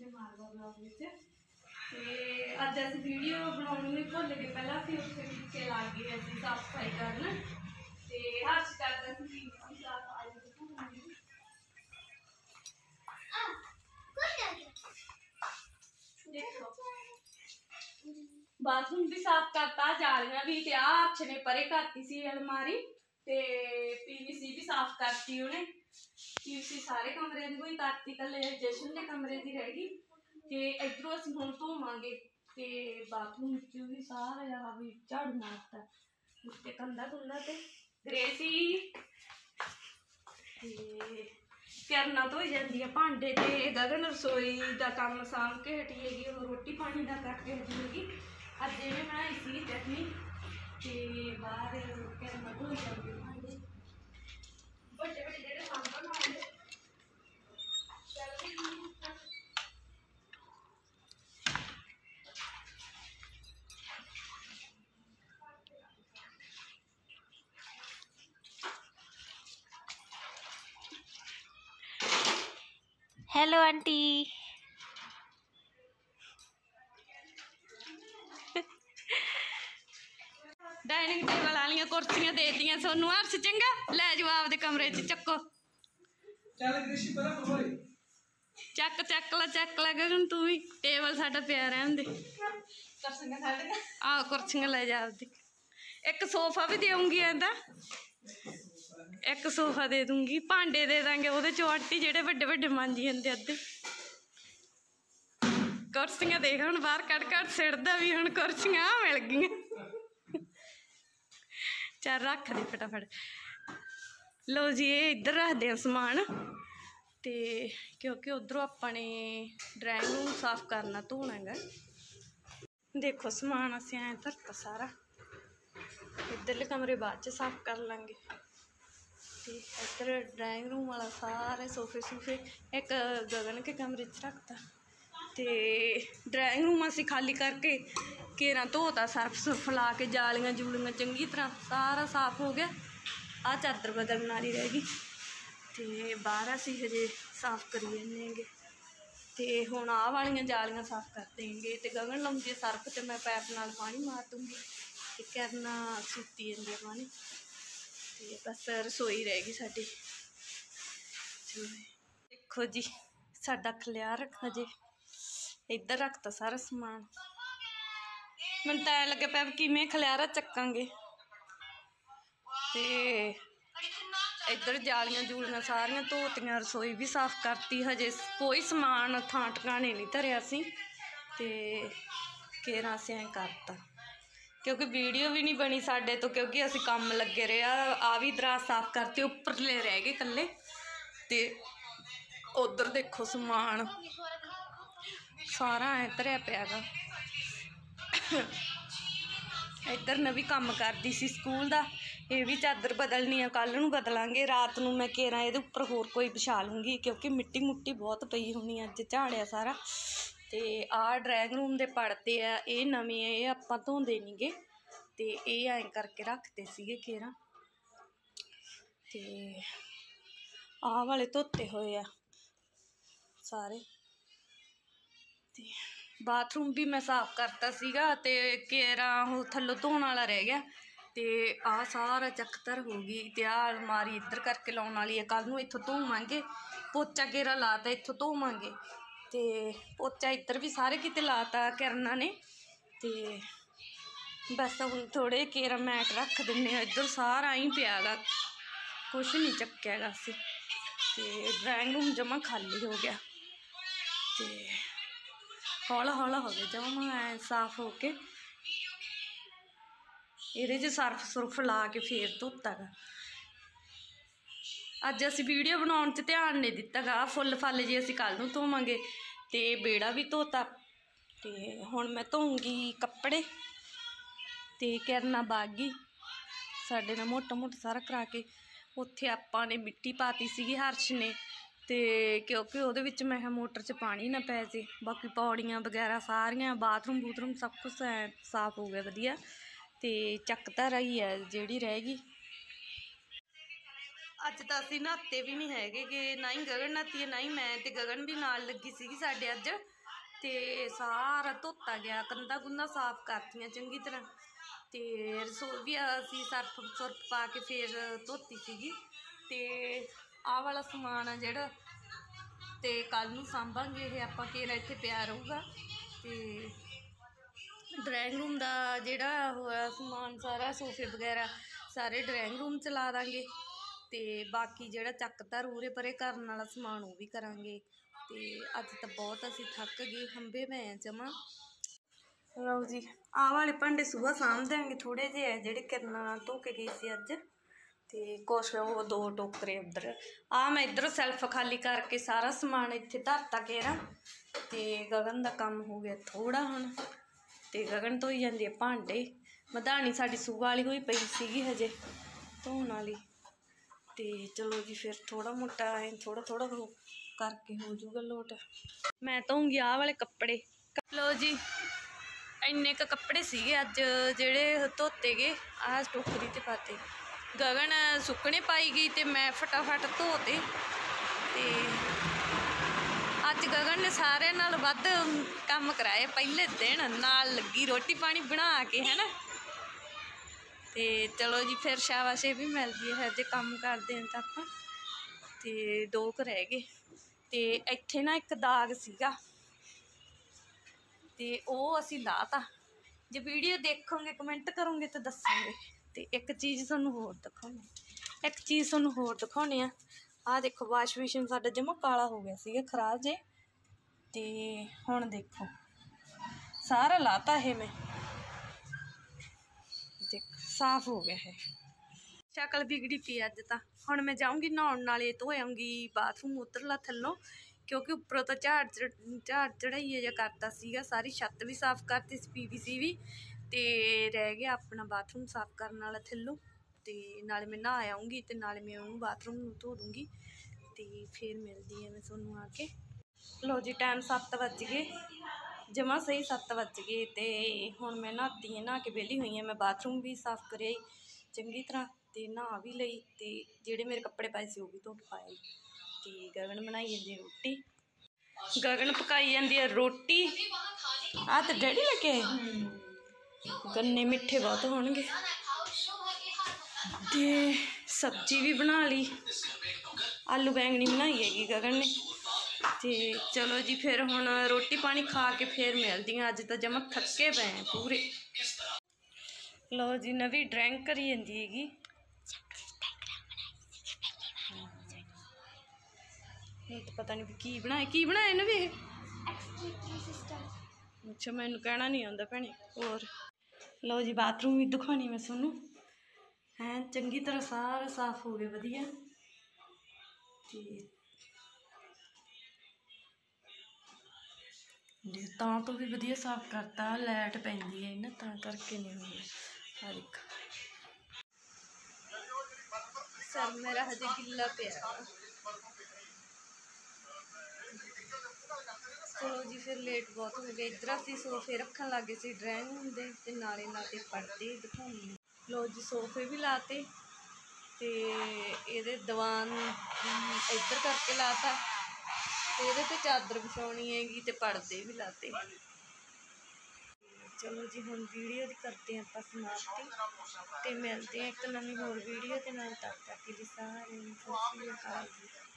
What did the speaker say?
Marwa blog which ते अज अस video बनाने भी भुल गए। पहला असीं उत्थे नीचे लग गए असीं साफ सफाई करन ते हर्ष करदा सी साफ आई देखो बाथरूम भी साफ करता, जालियां भी ते हर्ष ने परे करती सी अलमारी ते पीवीसी भी साफ करती उन्हें। पीवीसी सारे कमरे की कोई करती, कल जशन के कमरे की रह गई ते इधरों असीं हुण धोवांगे ते बाथरूम भी सारा जगह भी झाड़ू मारता उत्ते कंधा कुंधा ते ग्रेसी करना धोई जाती है भांडे ते गगन रसोई का काम सांभ के हटी हैगी, रोटी पानी का करके हटी हैगी। अज इन्हें बनाई सी चटनी ते बाहर करना धोई जाती भांडे बड़े बड़े जेहड़े सांभर बनाए हेलो आंटी। डाइनिंग टेबल वाली कुर्सियां दे दियां सोनू। हर्ष चंगा लै जाओ आपदे कमरे च चक्को चक ला गगन तू भी टेबल साडा पिया रहन दे। आहो कुर्सियां लै जा आपदी। एक सोफा भी देऊंगी एंदा एक सोफा दे दूंगी, भांडे दे देंगे वो चो आंटी जेडे बड़े बड़े मांजी जाते अद्धे। कुर्सियां देख हम बाहर कट सिड़दा भी हम कुर्सियां मिल गई। चल रख दे फटाफट। लो जी ये इधर रखते हैं समान ते क्योंकि उधरों अपने ड्राइंग रूम साफ करना धोना है। देखो समान असें ऐ धरता सारा, इधरले कमरे बाद च साफ कर लेंगे। इधर ड्राइंग रूम वाला सारे सोफे सूफे एक गगन के कमरे च रखता ते ड्राइंग रूम असी खाली करके घेरा धोता, सर्फ सुर्फ ला के जालियां जूलियां चंगी तरह सारा साफ हो गया। आ चादर बदलने वाली रह गई ते बाहर असी हजे साफ करी जन्ने ते हुण आ वालियां जालियां साफ कर देंगे ते गगन लाउंदी सर्फ ते मैं पैप नाल पानी मार दूंगी ते करना सूती जांदी पानी ते बस रसोई रह गई साडी। देखो जी साडा खलियार हजे इधर रखता सारा समान। मैनूं तां लगे पिया किवें खलियारा चक्कांगे ते इधर जालियां जूलियां सारियां धोतियां, रसोई भी साफ करती। हजे कोई समान थां टकाने नहीं धरिया असीं ते केरा असें ऐ करता क्योंकि वीडियो भी नहीं बनी साडे तो, क्योंकि असीं काम लगे रहे। आ भी दराज साफ करते उपरले रह गए कल्ले ते उधर देखो समान सारा ऐ धरिया पिया गा। इधर मैं भी काम करती सी स्कूल दा, ये भी चादर बदलनी है कल नूं बदलांगे। रात नूं मैं घेरा ये उपर होर कोई बिछा लूँगी क्योंकि मिट्टी मुट्टी बहुत पई होनी अज झाड़िया सारा। ते आ ड्राइंग रूम दे पड़दे आ ये नवें ये आपां धोंदे नहीं गे ते ये ऐं करके रखते सीगे घेरा ते आ वाले धोते हुए आ सारे ते बाथरूम भी मैं साफ करता सीगा ते घेरा थल्लों धोने वाला रह गया ते आ सारा चकतर हो गई ते आ अलमारी इधर करके लाने वाली है। कल नूं इत्थों धोवांगे, पोचा घेरा लाता इत्थों धोवांगे ते पोचा इधर भी सारे किते लाता किरणा ने ते बस हुण थोड़े घेरा मैट रख दिन्ने। इधर सारा ही पिया गा, कुछ नहीं चक्या गा असीं ते ड्राइंग रूम जमा खाली हो गया ते हौला हौला हो गया जमा साफ हो के। ये सर्फ सुर्फ ला के फिर धोता गा। अज असीं वीडियो बनाने च ध्यान नहीं दिता गा। फुल फल जी असीं कल नूं धोवांगे ते बेड़ा भी धोता ते हुण मैं धोऊंगी कपड़े ते करना बागी साडे नाल मोटा मोटा सारा करा के। उत्थे आपां ने मिट्टी पाती सीगी हर्ष ने ते क्योंकि उहदे विच मैं मोटर च पानी ना पै जे। बाकी पौड़ियां वगैरह सारियां बाथरूम बूथरूम सब कुछ साफ हो गया वधिया ते चक धर ही है जिहड़ी रह गई। अज तो असीं नहाते भी नहीं हैगे गे, ना ही गगन नहाती है ना ही मैं ते गगन भी नाल लगी सीगी साडे अज ਤੇ ਸਾਰਾ ਧੋਤਾ ਗਿਆ, ਕੰਧਾਂ ਕੁੰਧਾਂ ਸਾਫ਼ ਕਰਤੀਆਂ ਚੰਗੀ ਤਰ੍ਹਾਂ। ਤੇ ਰਸੋਈ ਵੀ ਅਸੀਂ ਸਰਫ ਸੁਰਫ ਪਾ ਕੇ ਫਿਰ ਧੋਤੀ ਸੀਗੀ। ਤੇ ਆਹ ਵਾਲਾ ਸਮਾਨ ਆ ਜਿਹੜਾ, ਤੇ ਕੱਲ ਨੂੰ ਸਾਂਭਾਂਗੇ ਇਹ ਆਪਾਂ, ਕੇਰਾ ਇੱਥੇ ਪਿਆ ਰਹੂਗਾ। ਤੇ ਡਰਾਇੰਗ ਰੂਮ ਦਾ ਜਿਹੜਾ ਹੋਇਆ ਸਮਾਨ ਸਾਰਾ, ਸੋਫੇ ਵਗੈਰਾ ਸਾਰੇ ਡਰਾਇੰਗ ਰੂਮ 'ਚ ਲਾ ਦਾਂਗੇ। ਤੇ ਬਾਕੀ ਜਿਹੜਾ ਚੱਕਦਾ ਉਰੇ ਪਰੇ ਕਰਨ ਵਾਲਾ ਸਮਾਨ ਉਹ ਵੀ ਕਰਾਂਗੇ। ਤੇ ਅੱਜ ਤਾਂ ਬਹੁਤ ਅਸੀਂ ਥੱਕ ਗਏ, ਹੰਬੇ ਪਏ ਆ ਜਮਾਂ। ਲਓ ਜੀ, ਆਹ ਵਾਲੇ ਭਾਂਡੇ ਸੁਬਾਹ ਸਾਂਭ ਦਿਆਂਗੇ, ਥੋੜ੍ਹੇ ਜਿਹੇ ਜਿਹੜੇ ਕਿਰਨਾਂ ਧੋ ਕੇ ਗਈ ਸੀ ਅੱਜ। ਤੇ ਕੁਛ ਉਹ 2 ਟੋਕਰੇ ਉੱਧਰ, ਆਹ ਮੈਂ ਇੱਧਰੋਂ ਸੈਲਫ ਖਾਲੀ ਕਰਕੇ ਸਾਰਾ ਸਮਾਨ ਇੱਥੇ ਧਰਤਾ ਕੇਰਾ। ਤੇ ਗਗਨ ਦਾ ਕੰਮ ਹੋ ਗਿਆ ਥੋੜ੍ਹਾ ਹੁਣ। ਤੇ ਗਗਨ ਧੋਈ ਜਾਂਦੀ ਹੈ ਭਾਂਡੇ। ਮਧਾਣੀ ਸਾਡੀ ਸੂਹ ਵਾਲੀ ਹੋਈ ਪਈ ਸੀਗੀ ਹਜੇ ਧੋਣ ਵਾਲੀ। ਤੇ ਚਲੋ ਜੀ ਫਿਰ ਥੋੜ੍ਹਾ ਮੋਟਾ ਥੋੜ੍ਹਾ ਕਰਕੇ ਹੋ ਜਾਊਗਾ ਲੋਟ। ਮੈਂ ਧੋਊਂਗੀ ਆਹ ਵਾਲੇ ਕੱਪੜੇ। ਲਓ ਜੀ, ਇੰਨੇ ਕੁ ਕੱਪੜੇ ਸੀਗੇ ਅੱਜ ਜਿਹੜੇ ਧੋਤੇ ਗਏ, ਆਹ ਟੋਕਰੀ 'ਚ ਪਾਤੇ। ਗਗਨ ਸੁੱਕਣੇ ਪਾਈ ਗਈ ਤੇ ਮੈਂ ਫਟਾਫਟ ਧੋਤੇ। ਤੇ ਅੱਜ ਗਗਨ ਨੇ ਸਾਰਿਆਂ ਨਾਲ ਵੱਧ ਕੰਮ ਕਰਾਏ ਪਹਿਲੇ ਦਿਨ, ਨਾਲ ਲੱਗੀ ਰੋਟੀ ਪਾਣੀ ਬਣਾ ਕੇ, ਹੈ ਨਾ। ਤੇ ਚਲੋ ਜੀ ਫਿਰ ਸ਼ਾਬਾਸ਼ ਵੀ ਮਿਲਦੀ ਹੈ ਜੇ ਕੰਮ ਕਰਦੇ ਹਾਂ ਤਾਂ ਆਪਾਂ। ਤੇ 2 ਕੁ ਰਹਿ ਗਏ। ਤੇ ਇੱਥੇ ਨਾ ਇੱਕ ਦਾਗ ਸੀਗਾ, ਤੇ ਉਹ ਅਸੀਂ ਲਾਤਾ। ਜੇ ਵੀਡੀਓ ਦੇਖੋਗੇ ਕਮੈਂਟ ਕਰੋਗੇ ਤਾਂ ਦੱਸਾਂਗੇ। ਤੇ ਇੱਕ ਚੀਜ਼ ਤੁਹਾਨੂੰ ਹੋਰ ਦਿਖਾਉਂਦੇ ਆ। ਆਹ ਦੇਖੋ, ਵਾਸ਼ ਬੇਸਿਨ ਸਾਡਾ ਜਮਾ ਕਾਲਾ ਹੋ ਗਿਆ ਸੀਗਾ, ਖਰਾਬ ਜੇ। ਤੇ ਹੁਣ ਦੇਖੋ ਸਾਰਾ ਲਾਤਾ ਇਹ ਮੈਂ, ਦੇਖ ਸਾਫ਼ ਹੋ ਗਿਆ ਹੈ। ਸ਼ਕਲ ਵਿਗੜੀ ਪਈ ਅੱਜ ਤਾਂ। ਹੁਣ ਮੈਂ ਜਾਊਂਗੀ ਨਹਾਉਣ, ਨਾਲੇ ਧੋ ਆਊਂਗੀ ਬਾਥਰੂਮ ਉੱਧਰਲਾ ਥੱਲੋਂ, ਕਿਉਂਕਿ ਉੱਪਰੋਂ ਤਾਂ ਝਾੜ ਚੜਾਈਏ ਜਿਹਾ ਕਰਤਾ ਸੀਗਾ। ਸਾਰੀ ਛੱਤ ਵੀ ਸਾਫ਼ ਕਰਤੀ ਸੀ, PVC ਵੀ। ਤੇ ਰਹਿ ਗਿਆ ਆਪਣਾ ਬਾਥਰੂਮ ਸਾਫ਼ ਕਰਨ ਵਾਲਾ ਥੱਲੋਂ। ਤੇ ਨਾਲੇ ਮੈਂ ਨਹਾ ਆਊਂਗੀ ਤੇ ਨਾਲੇ ਮੈਂ ਉਹਨੂੰ ਬਾਥਰੂਮ ਨੂੰ ਧੋ ਦੂੰਗੀ। ਤੇ ਫਿਰ ਮਿਲਦੀ ਹਾਂ ਮੈਂ ਤੁਹਾਨੂੰ ਆ ਕੇ। ਲਓ ਜੀ, ਟਾਈਮ 7 ਵੱਜ ਗਏ, ਜਮਾਂ ਸਹੀ 7 ਵੱਜ ਗਏ। ਤੇ ਹੁਣ ਮੈਂ ਨਹਾਤੀ ਹਾਂ, ਨਹਾ ਕੇ ਵਿਹਲੀ ਹੋਈ ਹਾਂ। ਮੈਂ ਬਾਥਰੂਮ ਵੀ ਸਾਫ਼ ਕਰਿਆ ਚੰਗੀ ਤਰ੍ਹਾਂ, ਤੇ ਨਹਾ ਵੀ ਲਈ। ਤੇ ਜਿਹੜੇ ਮੇਰੇ ਕੱਪੜੇ ਪਾਏ ਸੀ ਉਹ ਵੀ ਧੋ ਕੇ ਪਾਏ। ਤੇ ਗਗਨ ਬਣਾਈ ਜਾਂਦੀ ਰੋਟੀ, ਗਗਨ ਪਕਾਈ ਜਾਂਦੀ ਹੈ ਰੋਟੀ। ਆਹ ਤਾਂ ਡੈਡੀ ਲੈ ਕੇ ਆਏ, ਗੰਨੇ ਮਿੱਠੇ ਬਹੁਤ ਹੋਣਗੇ। ਤੇ ਸਬਜ਼ੀ ਵੀ ਬਣਾ ਲਈ, ਆਲੂ ਬੈਂਗਣੀ ਬਣਾਈ ਹੈਗੀ ਗਗਨ ਨੇ। ਤੇ ਚਲੋ ਜੀ ਫਿਰ ਹੁਣ ਰੋਟੀ ਪਾਣੀ ਖਾ ਕੇ ਫਿਰ ਮਿਲਦੀ ਹਾਂ। ਅੱਜ ਤਾਂ ਜਮਾਂ ਥੱਕੇ ਪਏ ਆ ਪੂਰੇ। ਲਓ ਜੀ, ਨਵੀਂ ਡਰਾਇੰਗ ਕਰੀ ਜਾਂਦੀ ਹੈਗੀ। ਇਹ ਤਾਂ ਪਤਾ ਨਹੀਂ ਕੀ ਬਣਾਇਆ ਇਹਨੇ ਵੀ ਇਹ। ਅੱਛਾ, ਮੈਨੂੰ ਕਹਿਣਾ ਨਹੀਂ ਆਉਂਦਾ ਭੈਣੇ। ਹੋਰ ਲਓ ਜੀ, ਬਾਥਰੂਮ ਵੀ ਦਿਖਾਉਣੀ ਮੈਂ ਤੁਹਾਨੂੰ। ਹੈਂ, ਚੰਗੀ ਤਰ੍ਹਾਂ ਸਾਰਾ ਸਾਫ਼ ਹੋ ਗਿਆ ਵਧੀਆ। ਤੇ ਤਾਂ ਤੋਂ ਵੀ ਵਧੀਆ ਸਾਫ਼ ਕਰਤਾ। ਲਾਈਟ ਪੈਂਦੀ ਹੈ ਨਾ, ਤਾਂ ਕਰਕੇ ਨਹੀਂ ਹੁੰਦਾ। ਆ ਦੇਖ, ਸਰ ਮੇਰਾ ਹਜੇ ਗਿੱਲਾ ਪਿਆ। ਚਲੋ ਜੀ ਫਿਰ ਲੇਟ ਬਹੁਤ ਹੋ ਗਏ। ਇੱਧਰ ਅਸੀਂ ਸੋਫੇ ਰੱਖਣ ਲੱਗੇ ਸੀ ਡਰਾਇੰਗ ਰੂਮ ਦੇ, ਤੇ ਨਾਲੇ ਪੜ੍ਹਦੇ ਦਿਖਾਉਣੀ। ਲਓ ਜੀ, ਸੋਫੇ ਵੀ ਲਾਤੇ। ਤੇ ਇਹਦੇ ਦੀਵਾਨ ਇੱਧਰ ਕਰਕੇ ਲਾਤਾ। ਤੇ ਇਹਦੇ ਤੇ ਚਾਦਰ ਵਿਛਾਉਣੀ ਹੈਗੀ, ਤੇ ਪਰਦੇ ਵੀ ਲਾਤੇ। ਚਲੋ ਜੀ, ਹੁਣ ਵੀਡੀਓ ਦੀ ਕਰਦੇ ਹਾਂ ਆਪਾਂ ਸਮਾਪਤੀ। ਤੇ ਮਿਲਦੇ ਹਾਂ ਇੱਕ ਨਵੀਂ ਹੋਰ ਵੀਡੀਓ ਦੇ ਨਾਲ। ਤਦ ਤੱਕ ਲਈ ਸਾਰਿਆਂ ਨੂੰ ਸਤਿ ਸ਼੍ਰੀ ਅਕਾਲ ਜੀ।